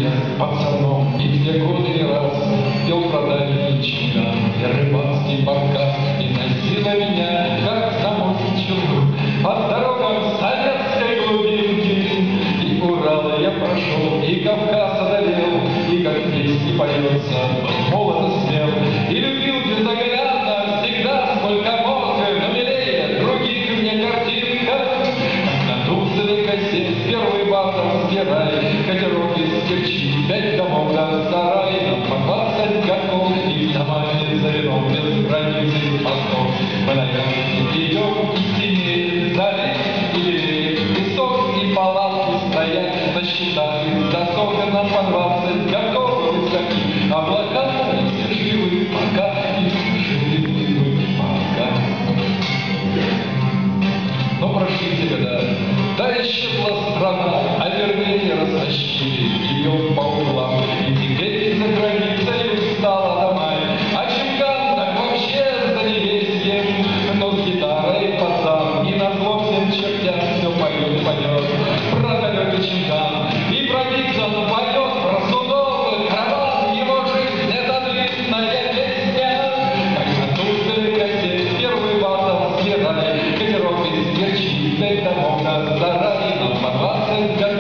пацаном, и где годы не раз пел про дальний чуган и рыбацкий баркас, и носила меня, как на мост челну, по дорогам советской глубинки. И Урал я прошел, и Кавказ одолел, и как песни поется, молодо смел, и любил безоглядно всегда, сколько мог, но милее других мне картинка. На Тузовой косе первый батом сбирай, катерок из Керчи, 5 домов до сарай, нам по 20 годков, и домами за вином без границы мостов. Мы на идем и синее вдали, и деревьев песок, и палатки стоят на щитах, из досок нам по 20 годков высоки, облака все живы пока, и живы мы пока. Но прошли года, да исчезла страна, а вернее растащили ее по углам, и теперь за границей устала дома, а чемган так вообще за невестьем, но с гитарой пацан, и на зло всем чертям все поет и поет про далекий чемган, и про Диксон поет про судовый караван, его жизнь — это длинная песня, как на Тузовой косе первый батом сбирали, катерок из Керчи, 5 домов до сарай, нам по 20 годов.